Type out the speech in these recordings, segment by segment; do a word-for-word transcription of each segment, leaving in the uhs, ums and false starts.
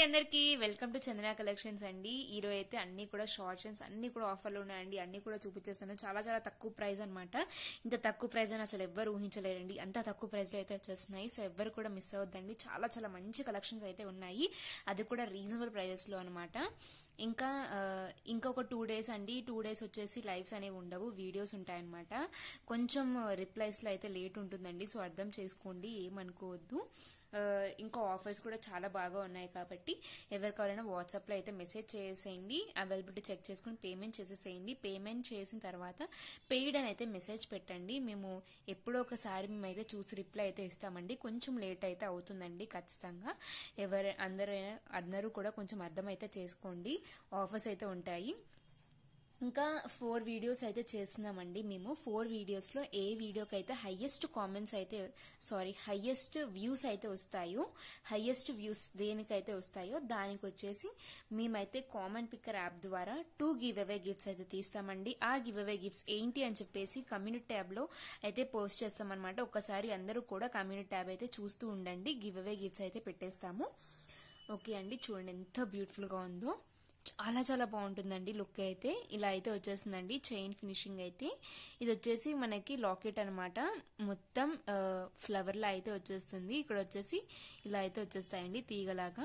అందరికి welcome to Chandana collections అండి. ఈ రోజు అయితే అన్ని కూడా షార్ట్స్ అండ్ అన్ని కూడా ఆఫర్లు ఉన్నాయండి. అన్ని కూడా చూపించేస్తాను. చాలా చాలా తక్కువ ప్రైస్ అన్నమాట. ఇంత తక్కువ ప్రైస్ అని అసలు ఎవ్వరు ఊహించలేరండి. అంత తక్కువ ప్రైస్ లో అయితే వచ్చేస్తున్నాయి. సో ఎవ్వరు కూడా మిస్ అవ్వద్దండి. చాలా చాలా మంచి కలెక్షన్స్ అయితే ఉన్నాయి. అది కూడా రీజనబుల్ ప్రైజెస్ లో అనమాట. ఇంకా ఇంకొక టూ డేస్ అండి. టూ డేస్ వచ్చేసి లైవ్స్ అనేవి ఉండవు, వీడియోస్ ఉంటాయన్నమాట. కొంచెం రిప్లైస్ లో అయితే లేట్ ఉంటుందండి. సో అర్థం చేసుకోండి, ఏమనుకోవద్దు. ఇంకా ఆఫర్స్ కూడా చాలా బాగా ఉన్నాయి కాబట్టి ఎవరు కావాలన్నా వాట్సాప్లో అయితే మెసేజ్ చేసేయండి. అవైలబిలిటీ చెక్ చేసుకుని పేమెంట్ చేసేసేయండి. పేమెంట్ చేసిన తర్వాత పెయిడ్ అని అయితే మెసేజ్ పెట్టండి. మేము ఎప్పుడో ఒకసారి మేమైతే చూసి రిప్లై అయితే ఇస్తామండి. కొంచెం లేట్ అయితే అవుతుందండి ఖచ్చితంగా. ఎవరు అందరూ అందరూ కూడా కొంచెం అర్థం అయితే చేసుకోండి. ఆఫర్స్ అయితే ఉంటాయి. ఇంకా ఫోర్ వీడియోస్ అయితే చేస్తున్నామండి మేము. ఫోర్ వీడియోస్లో ఏ వీడియోకి అయితే హైయెస్ట్ కామెంట్స్ అయితే సారీ హైయెస్ట్ వ్యూస్ అయితే వస్తాయో, హైయెస్ట్ వ్యూస్ దేనికైతే వస్తాయో దానికి వచ్చేసి మేమైతే కామెంట్ పిక్కర్ యాప్ ద్వారా టూ గివ్ అవే గిఫ్ట్స్ అయితే తీస్తామండి. ఆ గివ్ అవే గిఫ్ట్స్ ఏంటి అని చెప్పేసి కమ్యూనిటీ ట్యాబ్లో అయితే పోస్ట్ చేస్తామన్నమాట. ఒకసారి అందరూ కూడా కమ్యూనిటీ ట్యాబ్ అయితే చూస్తూ ఉండండి. గివ్ అవే గిఫ్ట్స్ అయితే పెట్టేస్తాము. ఓకే అండి, చూడండి ఎంత బ్యూటిఫుల్గా ఉందో. చాలా చాలా బాగుంటుందండి. లుక్ అయితే ఇలా అయితే వచ్చేస్తుందండి. చైన్ ఫినిషింగ్ అయితే ఇది వచ్చేసి మనకి లాకెట్ అనమాట. మొత్తం ఫ్లవర్ లా అయితే వచ్చేస్తుంది. ఇక్కడ వచ్చేసి ఇలా అయితే వచ్చేస్తాయండి తీగలాగా.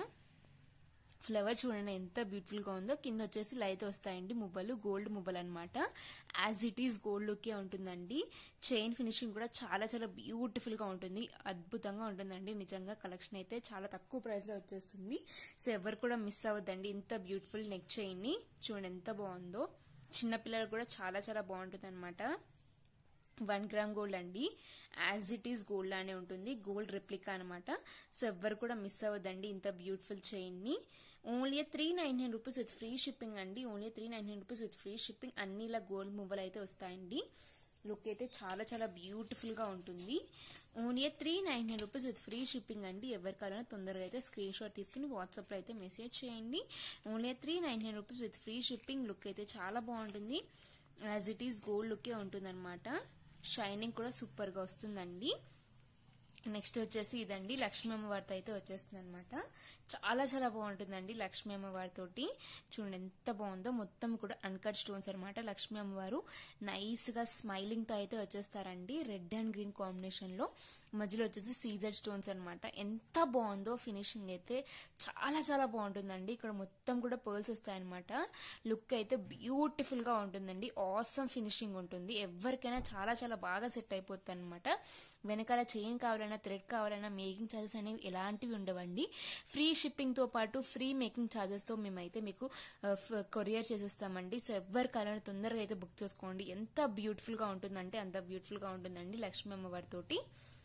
ఫ్లవర్ చూడండి ఎంత బ్యూటిఫుల్ గా ఉందో. కింద వచ్చేసి ఇలా అయితే వస్తాయండి మువ్వలు, గోల్డ్ మువ్వలు అనమాట. As it is gold look ఉంటుందండి. చైన్ ఫినిషింగ్ కూడా చాలా చాలా బ్యూటిఫుల్ గా ఉంటుంది. అద్భుతంగా ఉంటుందండి. నిజంగా కలెక్షన్ అయితే చాలా తక్కువ ప్రైస్ లో వచ్చేస్తుంది. సో ఎవరు కూడా మిస్ అవ్వద్దండి. ఇంత బ్యూటిఫుల్ నెక్ చైన్ ని చూడండి ఎంత బాగుందో. చిన్నపిల్లలకు కూడా చాలా చాలా బాగుంటుంది అనమాట. వన్ గ్రామ్ గోల్డ్ అండి. యాజ్ ఇట్ ఈస్ గోల్డ్ అనే ఉంటుంది. గోల్డ్ రెప్లికా అనమాట. సో ఎవ్వరు కూడా మిస్ అవ్వద్దండి ఇంత బ్యూటిఫుల్ చైన్ ని. Only three nine nine rupees with free shipping అండి. Only three nine nine rupees with free shipping. అన్ని ఇలా గోల్డ్ మువ్వలు అయితే వస్తాయండి. లుక్ అయితే చాలా చాలా బ్యూటిఫుల్ గా ఉంటుంది. Only three nine nine rupees with free shipping అండి. ఎవరి కావాలన్నా తొందరగా అయితే స్క్రీన్ షాట్ తీసుకుని వాట్సాప్ లో అయితే మెసేజ్ చేయండి. Only three nine nine rupees with free shipping. Look అయితే చాలా బాగుంటుంది. As it is gold look ఉంటుంది అనమాట. షైనింగ్ కూడా సూపర్ గా వస్తుందండి. నెక్స్ట్ వచ్చేసి ఇదండి లక్ష్మీ అమ్మవారితో అయితే వచ్చేస్తుంది అనమాట. చాలా చాలా బాగుంటుందండి లక్ష్మీ అమ్మవారితోటి. చూడండి ఎంత బాగుందో. మొత్తం కూడా అన్కట్ స్టోన్స్ అనమాట. లక్ష్మీ అమ్మవారు నైస్ గా స్మైలింగ్ తో అయితే వచ్చేస్తారండి. రెడ్ అండ్ గ్రీన్ కాంబినేషన్ లో మధ్యలో వచ్చేసి సీజర్ స్టోన్స్ అనమాట. ఎంత బాగుందో ఫినిషింగ్ అయితే చాలా చాలా బాగుంటుందండి. ఇక్కడ మొత్తం కూడా పర్ల్స్ వస్తాయన్నమాట. లుక్ అయితే బ్యూటిఫుల్ గా ఉంటుందండి. ఆసమ్ ఫినిషింగ్ ఉంటుంది. ఎవరికైనా చాలా చాలా బాగా సెట్ అయిపోతుంది అనమాట. వెనకాల చైన్ కావాలన్నా, థ్రెడ్ కావాలన్నా మేకింగ్ ఛార్జెస్ అనేవి ఎలాంటివి ఉండవండి. ఫ్రీ షిప్పింగ్ తో పాటు ఫ్రీ మేకింగ్ ఛార్జెస్ తో మేమైతే మీకు కొరియర్ చేసేస్తామండి. సో ఎవరి కావాలన్నా తొందరగా అయితే బుక్ చేసుకోండి. ఎంత బ్యూటిఫుల్ గా ఉంటుందంటే అంత బ్యూటిఫుల్ గా ఉంటుందండి లక్ష్మీ అమ్మవారి తోటి.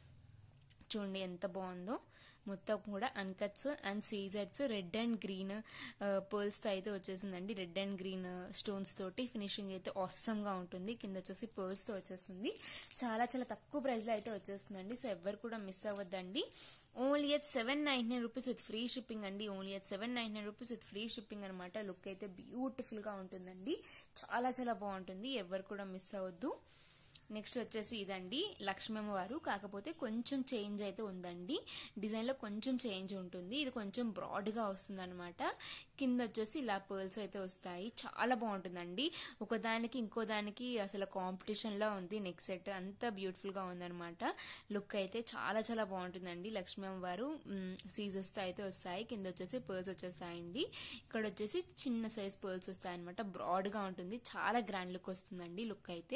చూడండి ఎంత బాగుందో. మొత్తం కూడా అన్కట్స్ అండ్ సీజర్స్ రెడ్ అండ్ గ్రీన్ పర్ల్స్ తో అయితే వచ్చేసిందండి. రెడ్ అండ్ గ్రీన్ స్టోన్స్ తోటి ఫినిషింగ్ అయితే ఆసమ్ గా ఉంటుంది. కింద వచ్చేసి పర్ల్స్ తో వచ్చేస్తుంది. చాలా చాలా తక్కువ ప్రైస్ లో అయితే వచ్చేస్తుందండి. సో ఎవరు కూడా మిస్ అవ్వద్దండి. Only at seven nine nine rupees with free shipping అండి. Only at seven nine nine rupees with free shipping అనమాట. లుక్ అయితే బ్యూటిఫుల్ గా ఉంటుందండి. చాలా చాలా బాగుంటుంది. ఎవరు కూడా మిస్ అవ్వద్దు. నెక్స్ట్ వచ్చేసి ఇదండి లక్ష్మీ అమ్మవారు, కాకపోతే కొంచెం చేంజ్ అయితే ఉందండి. డిజైన్ లో కొంచెం చేంజ్ ఉంటుంది. ఇది కొంచెం బ్రాడ్ గా వస్తుంది అనమాట. కింద వచ్చేసి ఇలా పర్ల్స్ అయితే వస్తాయి. చాలా బాగుంటుందండి. ఒకదానికి ఇంకో దానికి అసలు కాంపిటీషన్ లా ఉంది. నెక్ సెట్ అంతా బ్యూటిఫుల్ గా ఉందనమాట. లుక్ అయితే చాలా చాలా బాగుంటుందండి. లక్ష్మీ అమ్మవారు సీజర్స్ తో అయితే వస్తాయి. కింద వచ్చేసి పర్ల్స్ వచ్చేస్తాయండి. ఇక్కడ వచ్చేసి చిన్న సైజ్ పర్ల్స్ వస్తాయి అనమాట. బ్రాడ్ గా ఉంటుంది. చాలా గ్రాండ్ లుక్ వస్తుందండి. లుక్ అయితే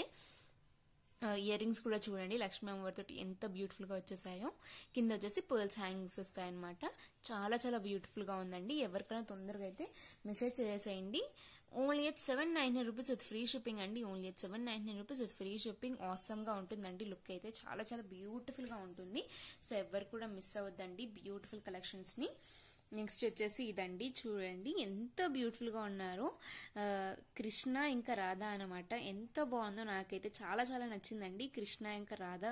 ఇయర్ రింగ్స్ కూడా చూడండి లక్ష్మీ అమ్మవారితో ఎంత బ్యూటిఫుల్ గా వచ్చేసాయో. కింద వచ్చేసి పర్ల్స్ హ్యాంగింగ్స్ వస్తాయన్నమాట. చాలా చాలా బ్యూటిఫుల్ గా ఉందండి. ఎవరికైనా తొందరగా అయితే మెసేజ్ చేసేయండి. Only at seven nine nine rupees with free shipping అండి. Only at seven nine nine rupees with free shipping. Awesome గా ఉంటుందండి. లుక్ అయితే చాలా చాలా బ్యూటిఫుల్ గా ఉంటుంది. సో ఎవరు కూడా మిస్ అవ్వద్దండి బ్యూటిఫుల్ కలెక్షన్స్ ని. నెక్స్ట్ వచ్చేసి ఇదండి చూడండి ఎంత బ్యూటిఫుల్ గా ఉన్నారో. కృష్ణ ఇంకా రాధా అనమాట. ఎంత బాగుందో. నాకైతే చాలా చాలా నచ్చిందండి. కృష్ణ ఇంకా రాధా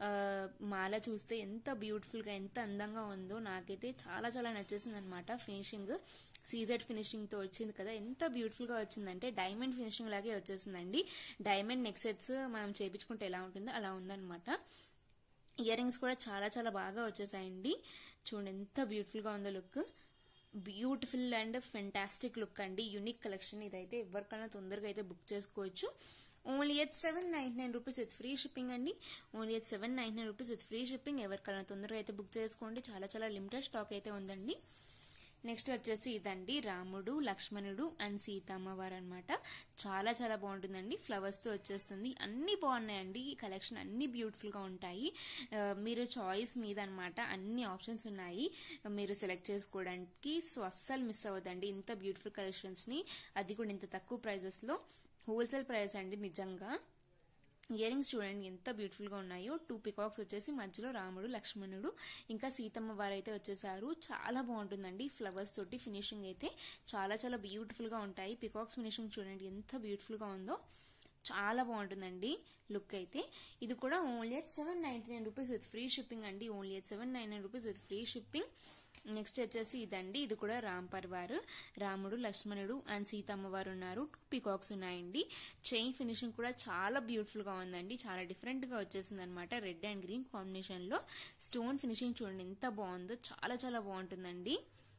మాల చూస్తే ఎంత బ్యూటిఫుల్ గా ఎంత అందంగా ఉందో. నాకైతే చాలా చాలా నచ్చేసింది అనమాట. ఫినిషింగ్ సీజెడ్ ఫినిషింగ్ తో వచ్చింది కదా, ఎంత బ్యూటిఫుల్ గా వచ్చిందంటే డైమండ్ ఫినిషింగ్ లాగే వచ్చేసిందండి. డైమండ్ నెక్ సెట్స్ మనం చేపించుకుంటే ఎలా ఉంటుందో అలా ఉందన్నమాట. ఇయర్ రింగ్స్ కూడా చాలా చాలా బాగా వచ్చేసాయండి. చూడండి ఎంత బ్యూటిఫుల్ గా ఉందో look. Beautiful and fantastic look అండి. యూనిక్ కలెక్షన్ ఇదైతే ఎవరికైనా తొందరగా అయితే బుక్ చేసుకోవచ్చు. Only at seven ninety nine rupees with free shipping అండి. Only at seven ninety nine rupees with free shipping. ఎవరికైనా తొందరగా అయితే బుక్ చేసుకోండి. చాలా చాలా లిమిటెడ్ స్టాక్ అయితే ఉందండి. నెక్స్ట్ వచ్చేసి ఇదండి రాముడు లక్ష్మణుడు అండ్ సీతమ్మవారు అనమాట. చాలా చాలా బాగుంటుందండి. ఫ్లవర్స్ తో వచ్చేస్తుంది. అన్ని బాగున్నాయండి. ఈ కలెక్షన్ అన్ని బ్యూటిఫుల్ గా ఉంటాయి. మీరు చాయిస్ మీద అనమాట. అన్ని ఆప్షన్స్ ఉన్నాయి మీరు సెలెక్ట్ చేసుకోవడానికి. సో అస్సలు మిస్ అవ్వదండి ఇంత బ్యూటిఫుల్ కలెక్షన్స్ ని. అది కూడా ఇంత తక్కువ ప్రైజెస్ లో. హోల్సేల్ ప్రైస్ అండి నిజంగా. ఇయర్ రింగ్స్ చూడండి ఎంత బ్యూటిఫుల్ గా ఉన్నాయో. టూ పికాక్స్ వచ్చేసి మధ్యలో రాముడు లక్ష్మణుడు ఇంకా సీతమ్మ వారు అయితే వచ్చేసారు. చాలా బాగుంటుందండి. ఫ్లవర్స్ తోటి ఫినిషింగ్ అయితే చాలా చాలా బ్యూటిఫుల్ గా ఉంటాయి. పికాక్స్ ఫినిషింగ్ చూడండి ఎంత బ్యూటిఫుల్ గా ఉందో. చాలా బాగుంటుందండి లుక్ అయితే. ఇది కూడా only at seven ninety nine rupees with free shipping అండి. Only at seven nine nine rupees with free shipping. Next వచ్చేసి ఇదండి. ఇది కూడా రామ్ పర్వార్. రాముడు లక్ష్మణుడు అండ్ సీతమ్మ వారు ఉన్నారు. టూ పికాక్స్ ఉన్నాయండి. చైన్ ఫినిషింగ్ కూడా చాలా బ్యూటిఫుల్ గా ఉందండి. చాలా డిఫరెంట్ గా వచ్చేసింది అనమాట. రెడ్ అండ్ గ్రీన్ కాంబినేషన్ లో స్టోన్ ఫినిషింగ్ చూడండి ఎంత బాగుందో. చాలా చాలా బాగుంటుందండి.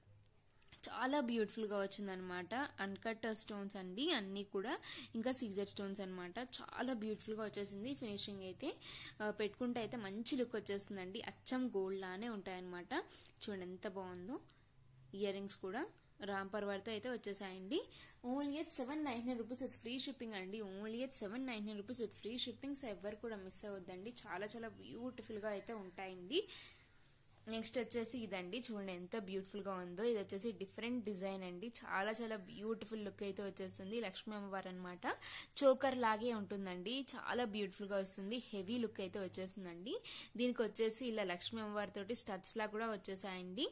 చాలా బ్యూటిఫుల్ గా వచ్చిందనమాట. అన్కట్ స్టోన్స్ అండి అన్ని కూడా. ఇంకా సీజర్ స్టోన్స్ అనమాట. చాలా బ్యూటిఫుల్ గా వచ్చేసింది ఫినిషింగ్ అయితే. పెట్టుకుంటే అయితే మంచి లుక్ వచ్చేస్తుందండి. అచ్చం గోల్డ్ లానే ఉంటాయన్నమాట. చూడండి ఎంత బాగుందో. ఇయర్ రింగ్స్ కూడా రామ్ పర్వార్తో అయితే వచ్చేసాయండి. Only at seven ninety nine rupees with free shipping అండి. Only at seven ninety nine rupees with free shippings. ఎవరు కూడా మిస్ అవ్వద్దండి. చాలా చాలా బ్యూటిఫుల్ గా అయితే ఉంటాయండి. నెక్స్ట్ వచ్చేసి ఇదండి. చూడండి ఎంత బ్యూటిఫుల్ గా ఉందో. ఇది వచ్చేసి డిఫరెంట్ డిజైన్ అండి. చాలా చాలా బ్యూటిఫుల్ లుక్ అయితే వచ్చేస్తుంది. లక్ష్మీ అమ్మవారు అనమాట. చోకర్ లాగే ఉంటుందండి. చాలా బ్యూటిఫుల్ గా వస్తుంది. హెవీ లుక్ అయితే వచ్చేస్తుందండి. దీనికి వచ్చేసి ఇలా లక్ష్మీ అమ్మవారి తోటి స్టడ్స్ లా కూడా వచ్చేసాయండి.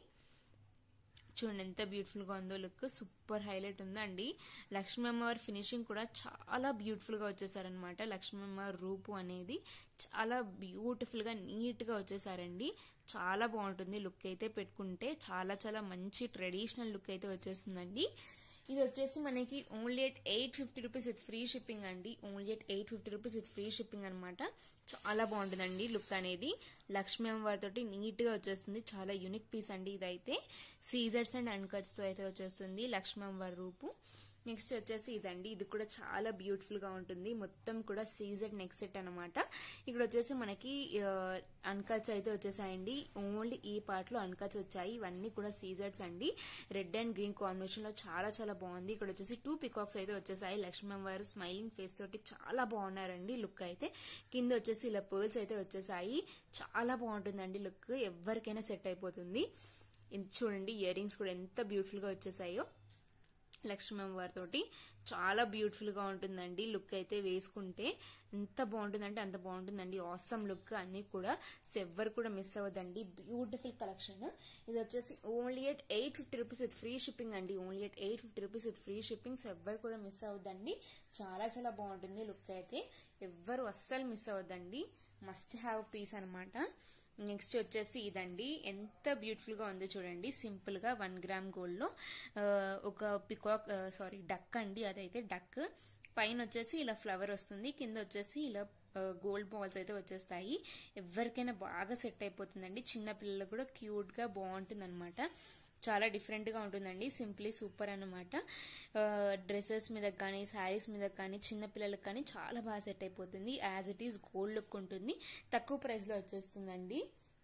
చూడండి ఎంత బ్యూటిఫుల్ గా ఉందో లుక్. సూపర్ హైలైట్ ఉందండి. లక్ష్మీ అమ్మవారి ఫినిషింగ్ కూడా చాలా బ్యూటిఫుల్ గా వచ్చేసారనమాట. లక్ష్మీ అమ్మవారి రూపు అనేది చాలా బ్యూటిఫుల్ గా నీట్ గా వచ్చేసారండి. చాలా బాగుంటుంది లుక్ అయితే. పెట్టుకుంటే చాలా చాలా మంచి ట్రెడిషనల్ లుక్ అయితే వచ్చేస్తుందండి. ఇది వచ్చేసి మనకి only at eight fifty rupees with free shipping అండి. Only at eight fifty rupees with free shipping అనమాట. చాలా బాగుంటుందండి లుక్ అనేది. లక్ష్మీ అమ్మవారితోటి నీట్ గా వచ్చేస్తుంది. చాలా యూనిక్ పీస్ అండి ఇదైతే. సీజర్స్ అండ్ అన్కట్స్ తో అయితే వచ్చేస్తుంది లక్ష్మీ అమ్మవారి రూపు. నెక్స్ట్ వచ్చేసి ఇదండి. ఇది కూడా చాలా బ్యూటిఫుల్ గా ఉంటుంది. మొత్తం కూడా సీజర్ నెక్ సెట్ అనమాట. ఇక్కడ వచ్చేసి మనకి అన్కట్స్ అయితే వచ్చేసాయండి. ఓన్లీ ఈ పార్ట్ లో అన్కట్స్ వచ్చాయి. ఇవన్నీ కూడా సీజర్స్ అండి. రెడ్ అండ్ గ్రీన్ కాంబినేషన్ లో చాలా చాలా బాగుంది. ఇక్కడ వచ్చేసి టూ పికాక్స్ అయితే వచ్చేసాయి. లక్ష్మీ అమ్మవారు స్మైలింగ్ ఫేస్ తోటి చాలా బాగున్నారండి లుక్ అయితే. కింద వచ్చేసి ఇలా పర్ల్స్ అయితే వచ్చేసాయి. చాలా బాగుంటుందండి లుక్. ఎవరికైనా సెట్ అయిపోతుంది. చూడండి ఇయర్ రింగ్స్ కూడా ఎంత బ్యూటిఫుల్ గా వచ్చేసాయో. లక్ష్మీ అమ్మవారి తోటి చాలా బ్యూటిఫుల్ గా ఉంటుందండి లుక్ అయితే. వేసుకుంటే ఎంత బాగుంటుందంటే అంత బాగుంటుందండి. ఆసమ్ లుక్ అన్ని కూడా. ఎవ్వరు కూడా మిస్ అవ్వదండి. Beautiful collection. ఇది వచ్చేసి only at eight fifty rupees with free shipping అండి. Only at eight fifty rupees with free shippings. ఎవ్వరు కూడా మిస్ అవ్వద్దండి. చాలా చాలా బాగుంటుంది లుక్ అయితే. ఎవ్వరు అస్సలు మిస్ అవ్వద్దండి. మస్ట్ హ్యావ్ పీస్ అనమాట. నెక్స్ట్ వచ్చేసి ఇదండి. ఎంత బ్యూటిఫుల్ గా ఉందో చూడండి. సింపుల్ గా వన్ గ్రామ్ గోల్డ్ లో ఒక పికాక్ సారీ డక్ అండి. అదైతే డక్. పైన వచ్చేసి ఇలా ఫ్లవర్ వస్తుంది. కింద వచ్చేసి ఇలా గోల్డ్ బాల్స్ అయితే వచ్చేస్తాయి. ఎవరికైనా బాగా సెట్ అయిపోతుందండి. చిన్న పిల్లలకు కూడా క్యూట్ గా బాగుంటుంది అనమాట. చాలా డిఫరెంట్ గా ఉంటుందండి. సింప్లీ సూపర్ అనమాట. డ్రెస్సెస్ మీద కానీ శారీస్ మీద కానీ చిన్న పిల్లలకు కానీ చాలా బాగా సెట్ అయిపోతుంది. As it is gold look ఉంటుంది. తక్కువ ప్రైస్ లో వచ్చేస్తుందండి.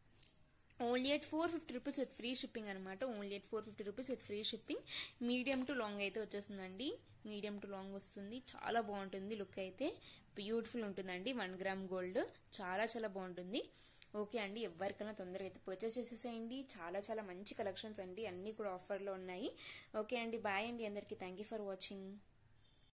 Only at four fifty rupees with free shipping అనమాట. Only at four fifty rupees with free shipping. Medium to long అయితే వచ్చేస్తుందండి. మీడియం టు లాంగ్ వస్తుంది. చాలా బాగుంటుంది లుక్ అయితే. బ్యూటిఫుల్ ఉంటుందండి. వన్ గ్రామ్ గోల్డ్ చాలా చాలా బాగుంటుంది. ఓకే అండి. ఎవరికైనా తొందరగా అయితే పర్చేస్ చేసేసేయండి. చాలా చాలా మంచి కలెక్షన్స్ అండి. అన్ని కూడా ఆఫర్లో ఉన్నాయి. ఓకే అండి. బాయ్ అండి అందరికీ. Thank you for watching.